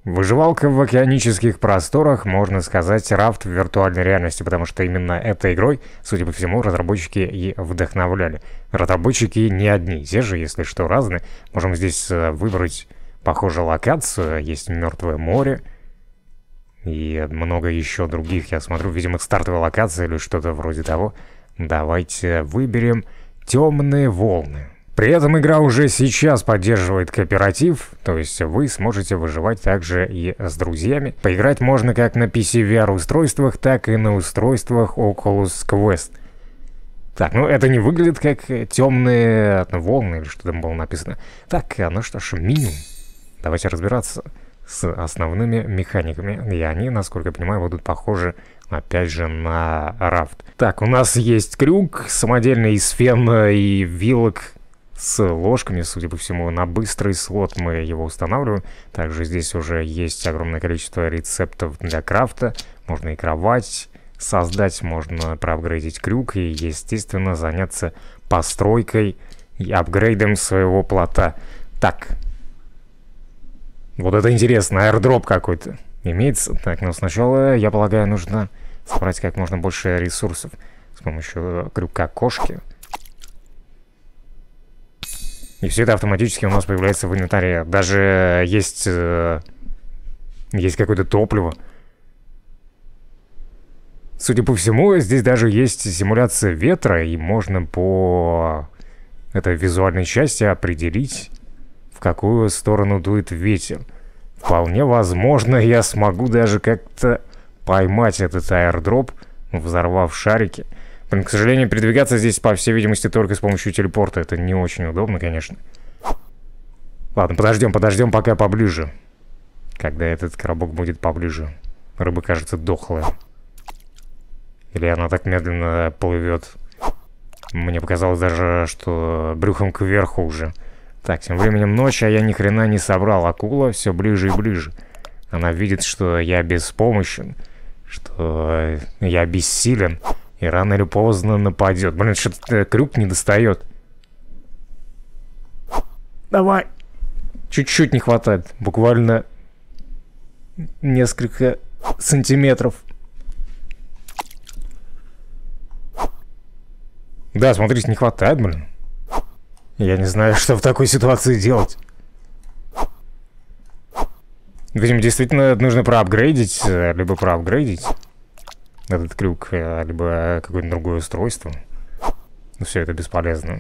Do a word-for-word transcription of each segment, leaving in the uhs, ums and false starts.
Выживалка в океанических просторах, можно сказать, рафт в виртуальной реальности, потому что именно этой игрой, судя по всему, разработчики и вдохновляли. Разработчики не одни, те же, если что, разные. Можем здесь выбрать, похоже, локацию, есть Мертвое море и много еще других, я смотрю, видимо, стартовая локация или что-то вроде того. Давайте выберем Темные волны. При этом игра уже сейчас поддерживает кооператив, то есть вы сможете выживать также и с друзьями. Поиграть можно как на пи си ви ар-устройствах, так и на устройствах Oculus Quest. Так, ну это не выглядит как темные волны или что там было написано. Так, ну что ж, меню. Давайте разбираться с основными механиками. И они, насколько я понимаю, будут похожи, опять же, на рафт. Так, у нас есть крюк, самодельный из фена и вилок с ложками, судя по всему, на быстрый слот мы его устанавливаем. Также здесь уже есть огромное количество рецептов для крафта. Можно и кровать создать, можно проапгрейдить крюк и, естественно, заняться постройкой и апгрейдом своего плота. Так, вот это интересно, аирдроп какой-то имеется. Так, но сначала, я полагаю, нужно собрать как можно больше ресурсов с помощью крюка кошки. И все это автоматически у нас появляется в инвентаре. Даже есть, э, есть какое-то топливо. Судя по всему, здесь даже есть симуляция ветра, и можно по этой визуальной части определить, в какую сторону дует ветер. Вполне возможно, я смогу даже как-то поймать этот аирдроп, взорвав шарики. К сожалению, передвигаться здесь, по всей видимости, только с помощью телепорта. Это не очень удобно, конечно. Ладно, подождем, подождем пока поближе. Когда этот коробок будет поближе. Рыба, кажется, дохлая. Или она так медленно плывет. Мне показалось даже, что брюхом кверху уже. Так, тем временем ночь, а я ни хрена не собрал. Акула все ближе и ближе. Она видит, что я беспомощен, что я бессилен. И рано или поздно нападет. Блин, что-то крюк не достает. Давай. Чуть-чуть не хватает. Буквально несколько сантиметров. Да, смотрите, не хватает, блин. Я не знаю, что в такой ситуации делать. Видимо, действительно нужно проапгрейдить, либо проапгрейдить этот крюк, либо какое-то другое устройство. Но все это бесполезно.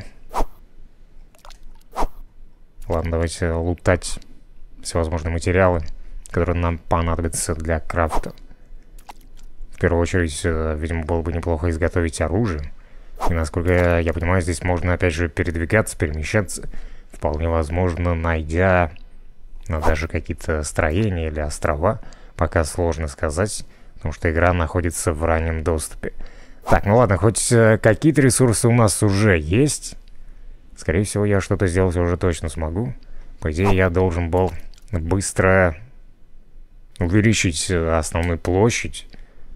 Ладно, давайте лутать всевозможные материалы, которые нам понадобятся для крафта. В первую очередь, видимо, было бы неплохо изготовить оружие. И, насколько я понимаю, здесь можно, опять же, передвигаться, перемещаться. Вполне возможно, найдя ну, даже какие-то строения или острова. Пока сложно сказать, потому что игра находится в раннем доступе. Так, ну ладно, хоть э, какие-то ресурсы у нас уже есть. Скорее всего, я что-то сделать уже точно смогу. По идее, я должен был быстро увеличить основную площадь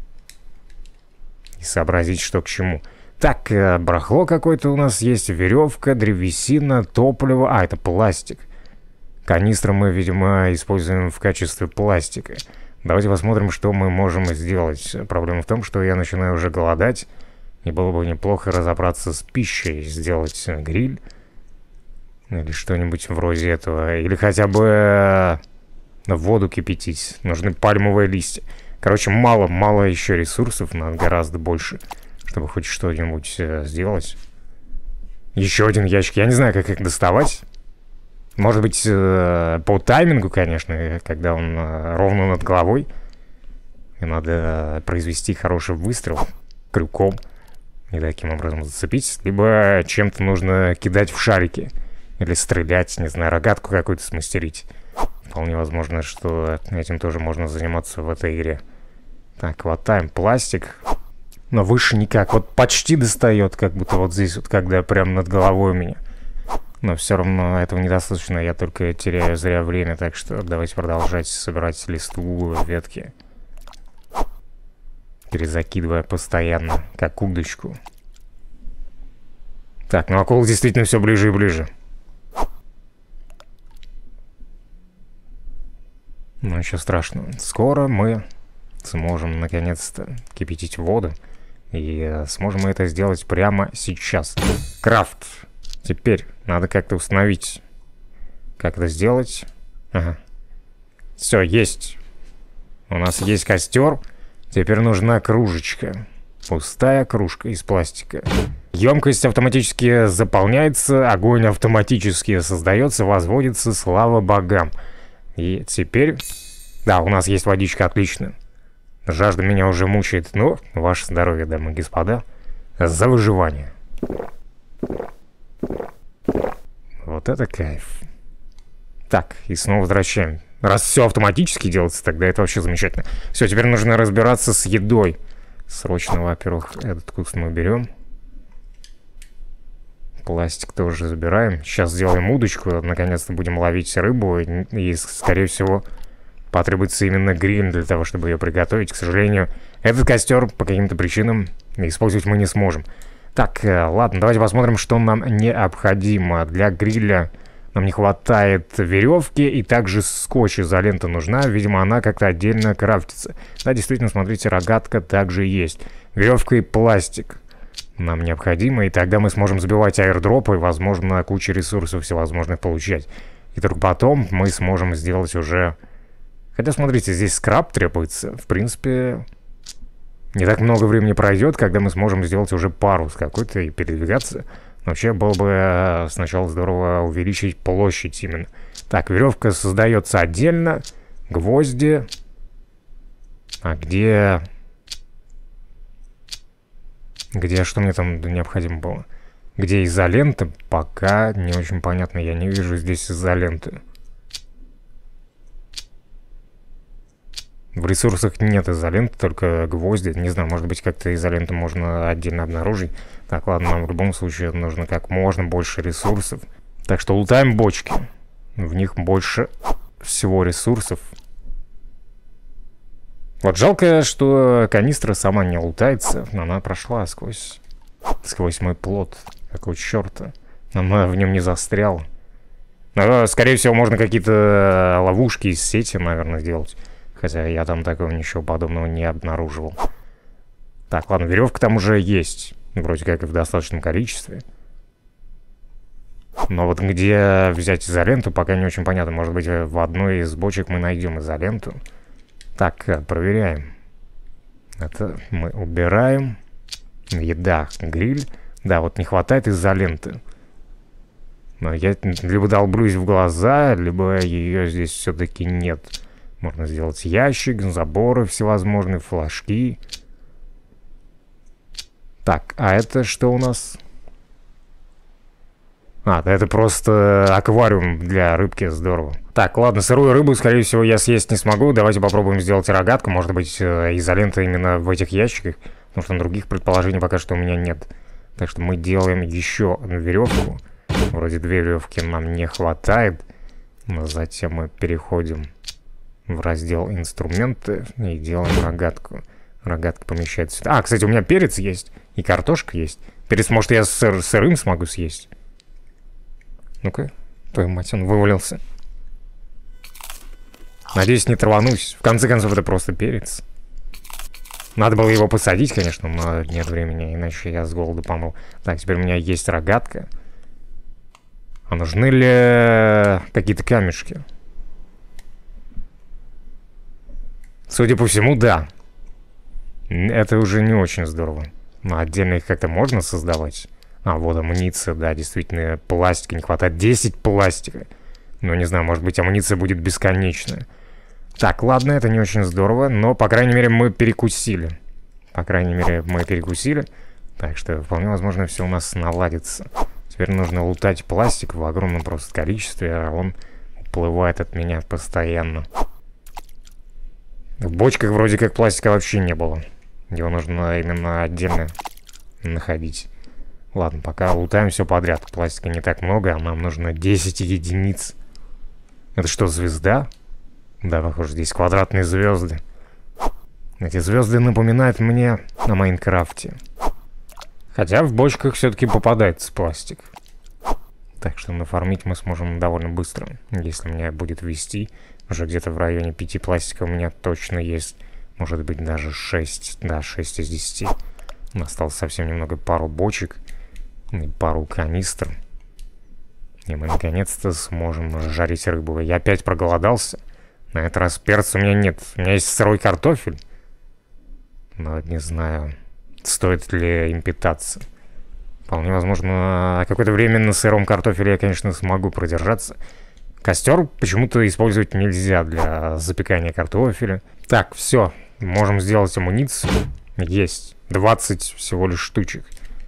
и сообразить, что к чему. Так, э, барахло какое-то у нас есть, веревка, древесина, топливо. А, это пластик. Канистры мы, видимо, используем в качестве пластика. Давайте посмотрим, что мы можем сделать. Проблема в том, что я начинаю уже голодать. И было бы неплохо разобраться с пищей, сделать гриль. Или что-нибудь вроде этого. Или хотя бы воду кипятить. Нужны пальмовые листья. Короче, мало-мало еще ресурсов. Надо гораздо больше, чтобы хоть что-нибудь э, сделать. Еще один ящик. Я не знаю, как их доставать. Может быть, э, по таймингу, конечно, когда он э, ровно над головой. И надо э, произвести хороший выстрел крюком. И таким образом зацепить. Либо чем-то нужно кидать в шарики. Или стрелять, не знаю, рогатку какую-то смастерить. Вполне возможно, что этим тоже можно заниматься в этой игре. Так, хватаем пластик. Но выше никак. Вот почти достает, как будто вот здесь вот, когда прям над головой у меня. Но все равно этого недостаточно. Я только теряю зря время. Так что давайте продолжать собирать листву, ветки. Перезакидывая постоянно, как удочку. Так, ну акул действительно все ближе и ближе. Ну, ничего страшного. Скоро мы сможем наконец-то кипятить воду. И сможем мы это сделать прямо сейчас. Крафт. Теперь надо как-то установить. Как это сделать? Ага. Все, есть. У нас есть костер. Теперь нужна кружечка. Пустая кружка из пластика. Емкость автоматически заполняется, огонь автоматически создается, возводится, слава богам. И теперь... Да, у нас есть водичка, отлично. Жажда меня уже мучает, но ваше здоровье, дамы и господа, за выживание. Вот это кайф. Так, и снова возвращаем. Раз все автоматически делается, тогда это вообще замечательно. Все, теперь нужно разбираться с едой. Срочно, во-первых, этот куст мы берем. Пластик тоже забираем. Сейчас сделаем удочку, наконец-то будем ловить рыбу. И, скорее всего, потребуется именно гриль для того, чтобы ее приготовить. К сожалению, этот костер по каким-то причинам использовать мы не сможем. Так, ладно, давайте посмотрим, что нам необходимо. Для гриля нам не хватает веревки, и также скотч, изолента нужна. Видимо, она как-то отдельно крафтится. Да, действительно, смотрите, рогатка также есть. Веревка и пластик нам необходимо, и тогда мы сможем сбивать аирдропы, и, возможно, кучу ресурсов всевозможных получать. И только потом мы сможем сделать уже... Хотя, смотрите, здесь скраб требуется. В принципе, не так много времени пройдет, когда мы сможем сделать уже парус какой-то и передвигаться. Но вообще было бы сначала здорово увеличить площадь именно. Так, веревка создается отдельно. Гвозди. А где... Где, что мне там необходимо было? Где изолента? Пока не очень понятно. Я не вижу здесь изоленты. В ресурсах нет изоленты, только гвозди. Не знаю, может быть, как-то изоленту можно отдельно обнаружить. Так, ладно, нам в любом случае нужно как можно больше ресурсов. Так что лутаем бочки. В них больше всего ресурсов. Вот жалко, что канистра сама не лутается. Она прошла сквозь... Сквозь мой плот. Какого черта? Она в нем не застряла. Но, скорее всего, можно какие-то ловушки из сети, наверное, сделать. Хотя я там такого ничего подобного не обнаруживал. Так, ладно, веревка там уже есть. Вроде как и в достаточном количестве. Но вот где взять изоленту, пока не очень понятно. Может быть, в одной из бочек мы найдем изоленту. Так, проверяем. Это мы убираем. Еда, гриль. Да, вот не хватает изоленты. Но я либо долблюсь в глаза, либо ее здесь все-таки нет. Можно сделать ящик, заборы всевозможные, флажки. Так, а это что у нас? А, да это просто аквариум для рыбки, здорово. Так, ладно, сырую рыбу, скорее всего, я съесть не смогу. Давайте попробуем сделать рогатку. Может быть, изолента именно в этих ящиках. Потому что других предположений пока что у меня нет. Так что мы делаем еще одну веревку. Вроде две веревки нам не хватает. Но затем мы переходим в раздел инструменты и делаем рогатку. Рогатка помещается сюда. А, кстати, у меня перец есть и картошка есть. Перец, может, я сыр, сырым смогу съесть. Ну-ка, твою мать, он вывалился. Надеюсь, не траванусь. В конце концов, это просто перец. Надо было его посадить, конечно, но нет времени, иначе я с голоду помыл. Так, теперь у меня есть рогатка. А нужны ли какие-то камешки? Судя по всему, да. Это уже не очень здорово. Но отдельно их как-то можно создавать. А, вот амуниция, да, действительно, пластика не хватает. десять пластика. Ну, не знаю, может быть, амуниция будет бесконечная. Так, ладно, это не очень здорово, но, по крайней мере, мы перекусили. По крайней мере, мы перекусили. Так что, вполне возможно, все у нас наладится. Теперь нужно лутать пластик в огромном просто количестве, а он уплывает от меня постоянно. В бочках вроде как пластика вообще не было. Его нужно именно отдельно находить. Ладно, пока лутаем все подряд. Пластика не так много, а нам нужно десять единиц. Это что, звезда? Да, похоже, здесь квадратные звезды. Эти звезды напоминают мне о Майнкрафте. Хотя в бочках все-таки попадается пластик. Так что нафармить мы сможем довольно быстро, если меня будет вести Уже где-то в районе пяти пластика у меня точно есть. Может быть, даже шесть. Да, шесть из десяти. Осталось совсем немного, пару бочек и пару канистр. И мы наконец-то сможем жарить рыбу. Я опять проголодался. На этот раз перца у меня нет. У меня есть сырой картофель. Но не знаю, стоит ли им питаться. Вполне возможно, какое-то время на сыром картофеле я, конечно, смогу продержаться. Костер почему-то использовать нельзя для запекания картофеля. Так, все. Можем сделать амуницию. Есть. двадцать всего лишь штучек.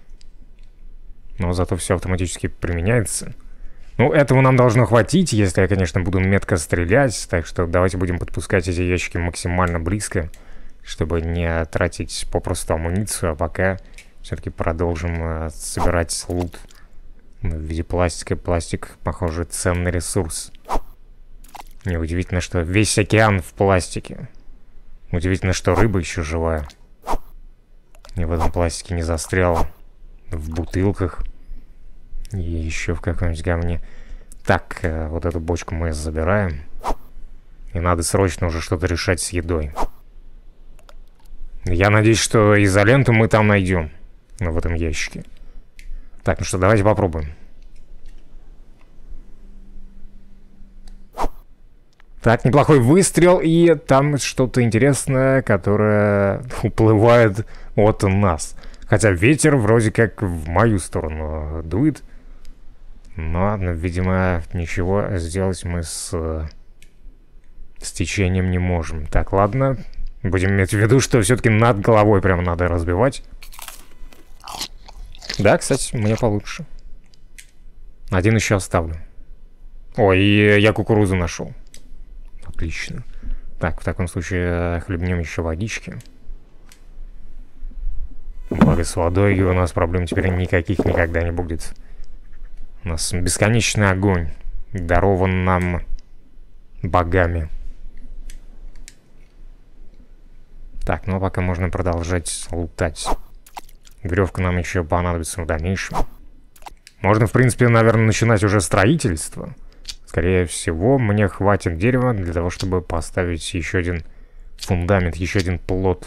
Но зато все автоматически применяется. Ну, этого нам должно хватить, если я, конечно, буду метко стрелять. Так что давайте будем подпускать эти ящики максимально близко, чтобы не тратить попросту амуницию, а пока все-таки продолжим э, собирать лут в виде пластика. Пластик, похоже, ценный ресурс. Неудивительно, что весь океан в пластике. Удивительно, что рыба еще живая. И в этом пластике не застряла. В бутылках. И еще в каком-нибудь говне. Так, э, вот эту бочку мы забираем. И надо срочно уже что-то решать с едой. Я надеюсь, что изоленту мы там найдем. В этом ящике. Так, ну что, давайте попробуем. Так, неплохой выстрел, и там что-то интересное, которое уплывает от нас. Хотя ветер вроде как в мою сторону дует. Но, видимо, ничего сделать мы с, с течением не можем. Так, ладно. Будем иметь в виду, что все-таки над головой прямо надо разбивать. Да, кстати, мне получше. Один еще оставлю. Ой, и я кукурузу нашел. Отлично. Так, в таком случае хлебнем еще водички. Благо с водой у нас проблем теперь никаких никогда не будет. У нас бесконечный огонь, дарован нам богами. Так, ну а пока можно продолжать лутать. Веревка нам еще понадобится в дальнейшем. Можно, в принципе, наверное, начинать уже строительство. Скорее всего, мне хватит дерева для того, чтобы поставить еще один фундамент, еще один плот.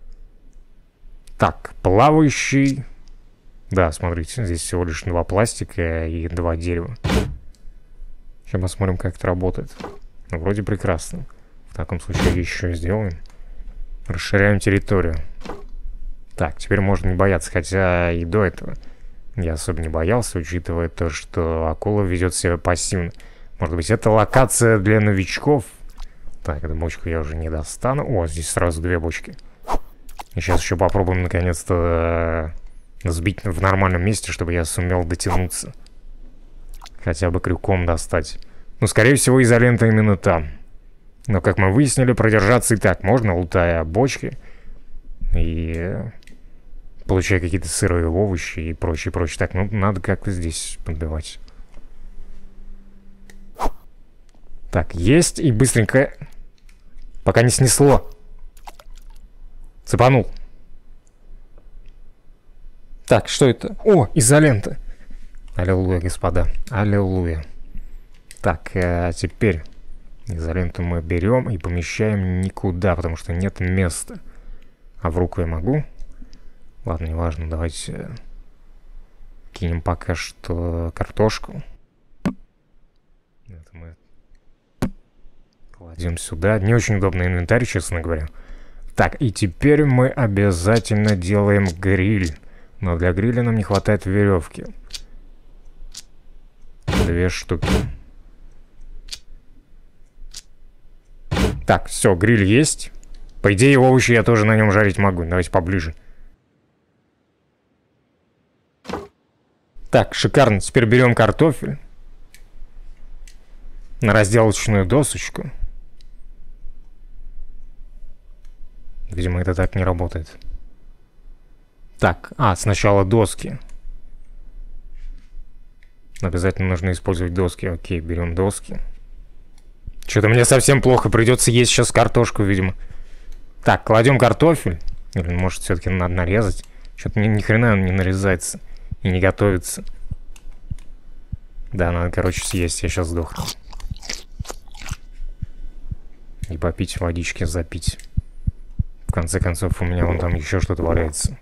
Так, плавающий. Да, смотрите, здесь всего лишь два пластика и два дерева. Сейчас посмотрим, как это работает. Ну, вроде прекрасно. В таком случае еще сделаем. Расширяем территорию. Так, теперь можно не бояться, хотя и до этого я особо не боялся, учитывая то, что акула ведет себя пассивно. Может быть, это локация для новичков? Так, эту бочку я уже не достану. О, здесь сразу две бочки. И сейчас еще попробуем наконец-то сбить в нормальном месте, чтобы я сумел дотянуться. Хотя бы крюком достать. Ну, скорее всего, изолента именно там. Но, как мы выяснили, продержаться и так можно, лутая бочки. И получая какие-то сырые овощи и прочее, прочее. Так, ну, надо как-то здесь подбивать. Так, есть. И быстренько... Пока не снесло. Цепанул. Так, что это? О, изолента. Аллилуйя, господа. Аллилуйя. Так, а теперь изоленту мы берем и помещаем никуда, потому что нет места. А в руку я могу? Ладно, неважно, давайте кинем пока что картошку. Это мы кладем сюда. Не очень удобный инвентарь, честно говоря. Так, и теперь мы обязательно делаем гриль. Но для гриля нам не хватает веревки. Две штуки. Так, все, гриль есть. По идее, овощи я тоже на нем жарить могу. Давайте поближе. Так, шикарно. Теперь берем картофель. На разделочную досочку. Видимо, это так не работает. Так, а, сначала доски. Обязательно нужно использовать доски. Окей, берем доски. Что-то мне совсем плохо. Придется есть сейчас картошку, видимо. Так, кладем картофель. Или, может, все-таки надо нарезать. Что-то ни, ни хрена он не нарезается. И не готовится. Да, надо, короче, съесть. Я сейчас сдохну. И попить водички, запить. В конце концов, у меня вон там еще что-то валяется.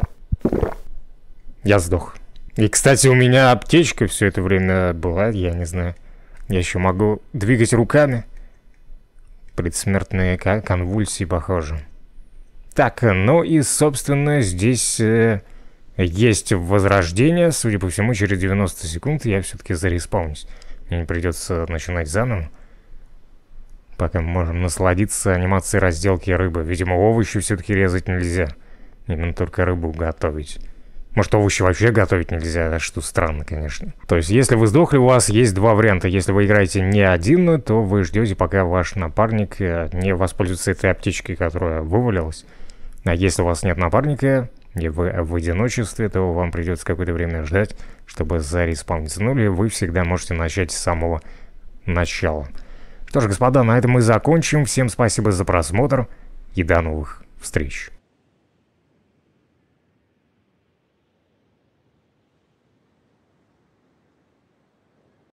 Я сдох. И, кстати, у меня аптечка все это время была, я не знаю. Я еще могу двигать руками. Предсмертные конвульсии, похоже. Так, ну и, собственно, здесь э, есть возрождение. Судя по всему, через девяносто секунд я все-таки зареспаунюсь. Мне не придется начинать заново. Пока мы можем насладиться анимацией разделки рыбы. Видимо, овощи все-таки резать нельзя. Именно только рыбу готовить. Может, овощи вообще готовить нельзя, что странно, конечно. То есть, если вы сдохли, у вас есть два варианта. Если вы играете не один, то вы ждете, пока ваш напарник не воспользуется этой аптечкой, которая вывалилась. А если у вас нет напарника, и вы в одиночестве, то вам придется какое-то время ждать, чтобы зареспауниться. Ну или вы всегда можете начать с самого начала. Что ж, господа, на этом мы закончим. Всем спасибо за просмотр и до новых встреч.